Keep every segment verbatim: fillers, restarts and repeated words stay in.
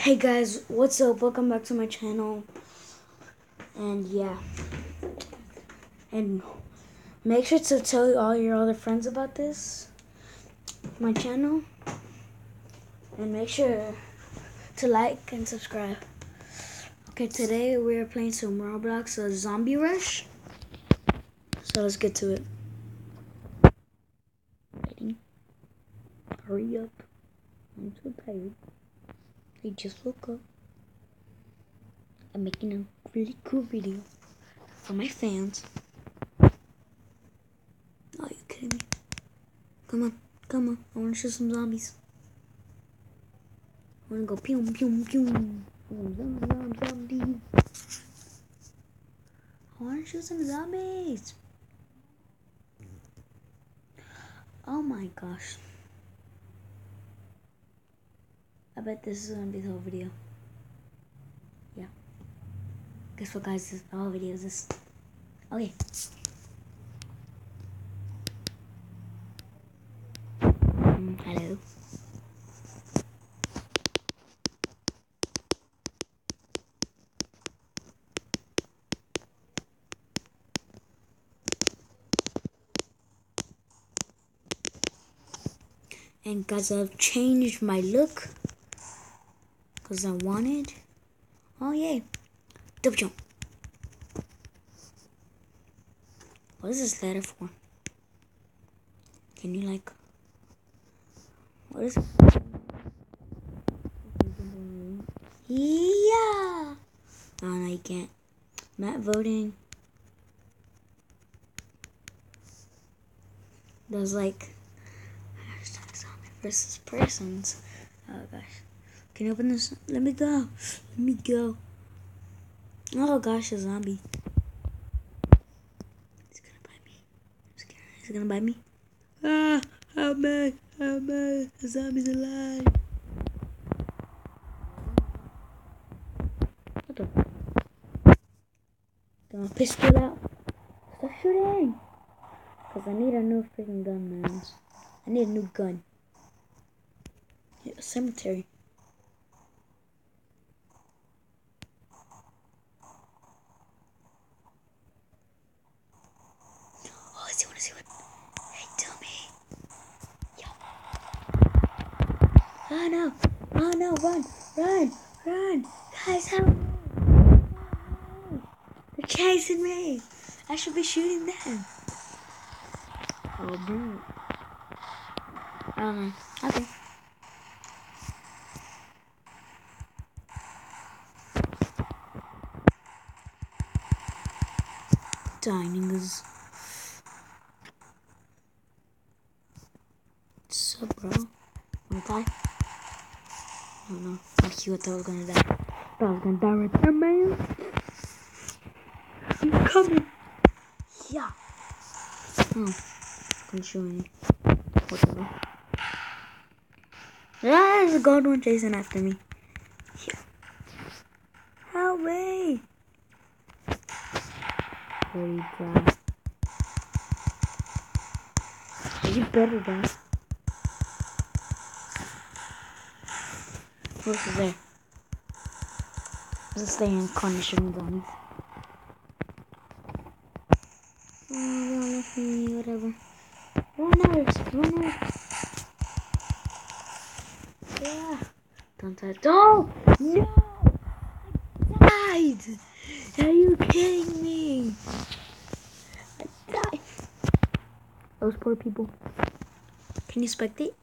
Hey guys, what's up? Welcome back to my channel. And yeah, and make sure to tell all your other friends about this, my channel, and make sure to like and subscribe. Okay, today we're playing some Roblox, a Zombie Rush. So let's get to it. Waiting. Hurry up! I'm so tired. I just woke up. I'm making a really cool video for my fans. Are you kidding me? Come on, come on. I want to shoot some zombies. I want to go pew, pew, pew. Zombie, zombie, zombie. I want to shoot some zombies. Oh my gosh. I bet this is going to be the whole video. Yeah. Guess what, guys? This, the whole video is this. Okay. Mm, hello. And guys, I've changed my look because I wanted. Oh yay! Double jump. What is this letter for? Can you like? What is it? Yeah. Oh no, you can't. Not voting. There's like hashtag zombie versus persons. Oh gosh. Can you open this? Let me go. Let me go. Oh gosh, a zombie. He's gonna bite me. I'm scared. He's gonna bite me. Ah, help me, help me. The zombie's alive. What the? Got my pistol out. Stop shooting. Cause I need a new freaking gun, man. I need a new gun. Yeah, a cemetery. Oh, I see one, I see one. Hey, tell me. Yo. Oh no. Oh no, run, run, run. Guys, help me. They're chasing me. I should be shooting them. Oh, bro. Um, okay. Dining is. What's up, bro? Wanna die? Oh no. I thought I was gonna die. I thought I was gonna die right there, man. You coming? Yeah. Oh, couldn't show any. Whatever. Ah, there's a gold one chasing after me. Yeah. Help me! There you die. You better die. What's there? Just stay in corner shooting zombies. Oh, don't let me, whatever. Runners! Runners! Yeah! Don't die. Oh! No! I died! Are you kidding me? I died. Those poor people. Can you spectate?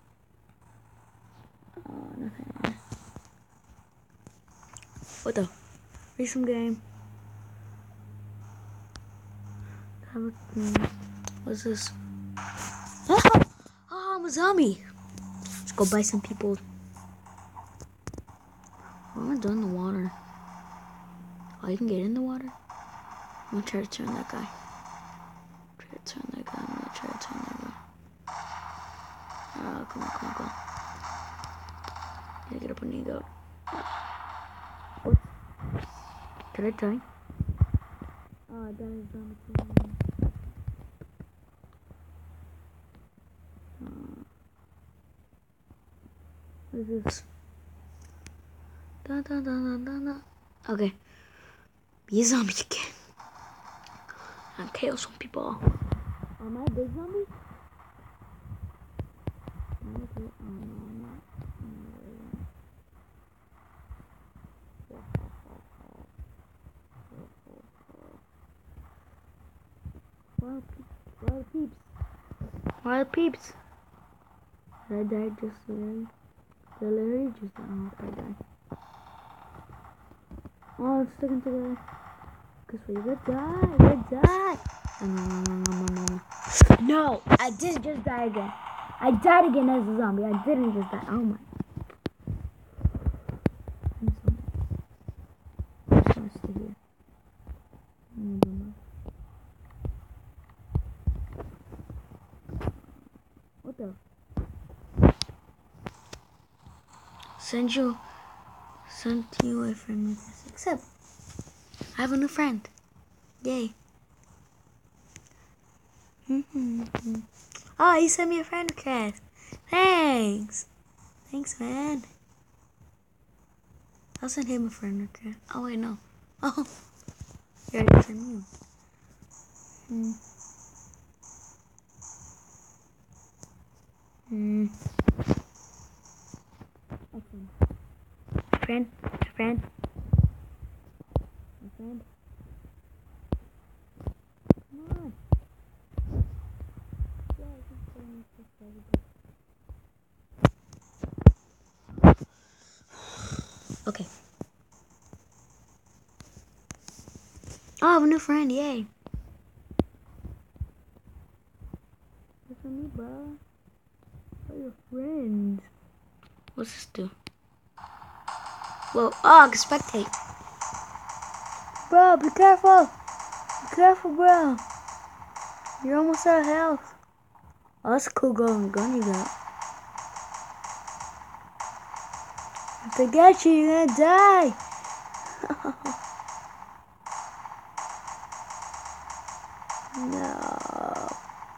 Oh, nothing. What the? Play some game. What's this? Oh, oh, I'm a zombie. Let's go buy some people. I want to go in the water. Oh, you can get in the water? I'm gonna try to turn that guy. Try to turn that guy. I'm gonna try to turn that guy. Oh, come on, come on, come on. Yeah, get up on you go. What? Did I die? Oh, I died of zombie killing. Uh, what is this? Dun, dun, dun, dun, dun, dun. Okay. Be a zombie again. And kill some people. Am I a big zombie? Okay. Oh, no, I'm not. Wild peeps. Wild peeps. Wild peeps. I died just then. I literally just died. I died. Oh, it's sticking together. Cause we're gonna die. We're gonna die. No, no, no, no, no, no. No, I did just die again. I died again as a zombie. I didn't just die. Oh my. I'm so dead. I'm just gonna stay here. I'm gonna do my- What the? Send you, send you a friend request. Except, I have a new friend. Yay. Oh, you sent me a friend request. Thanks. Thanks, man. I'll send him a friend request. Oh, wait, no. Oh, you already sent me. Hmm. Hmm. Okay. Friend, friend, my friend. Come on. Yeah, I can send you this everybody. Okay. Oh, I have a new friend. Yay. What's on me, bro? What are your friends? What's this do? Whoa. Oh, I can spectate. Bro, be careful. Be careful, bro. You're almost out of health. Oh, that's a cool golden gun you got. If they get you, you're gonna die. No.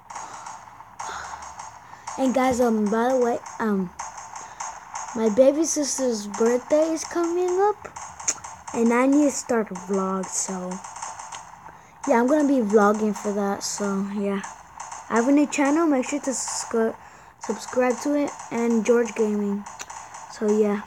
And guys, um, by the way, um, my baby sister's birthday is coming up, and I need to start a vlog. So, yeah, I'm gonna be vlogging for that. So, yeah, I have a new channel. Make sure to subscribe, subscribe to it, and George Gaming. So, yeah.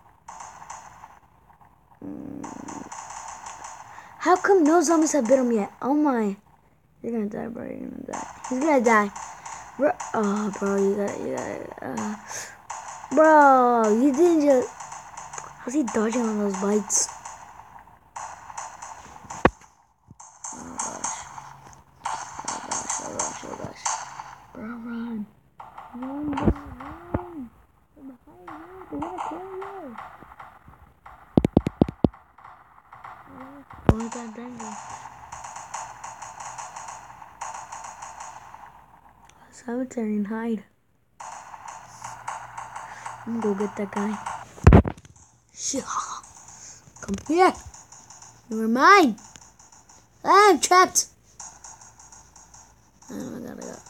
How come no zombies have bit him yet? Oh my. You're gonna die, bro. You're gonna die. He's gonna die. Bro. Oh, bro. You got You got uh, Bro, you didn't just... How's he dodging on those bites? Oh gosh. Oh gosh, oh gosh, oh gosh. Bro, run. Run, bro, run. They're behind you. They're gonna kill you. Oh my god, danger. Cemetery and hide. I'm gonna go get that guy. Shit. Come here. You are mine. I'm trapped. Oh my god, I got.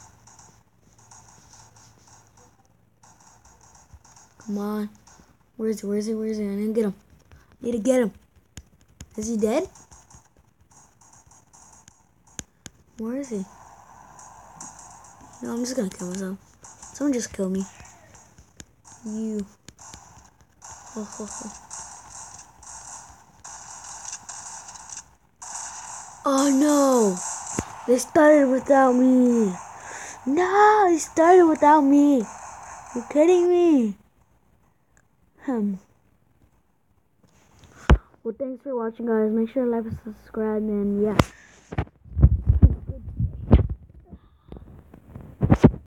Come on. Where is he? Where is he? Where is he? I need to get him. I need to get him. Is he dead? Where is he? No, I'm just gonna kill myself. Someone just kill me. You. Ho, ho, ho. Oh no! They started without me. No, they started without me. You're kidding me. Hmm. Well, thanks for watching, guys. Make sure to like and subscribe, and yeah.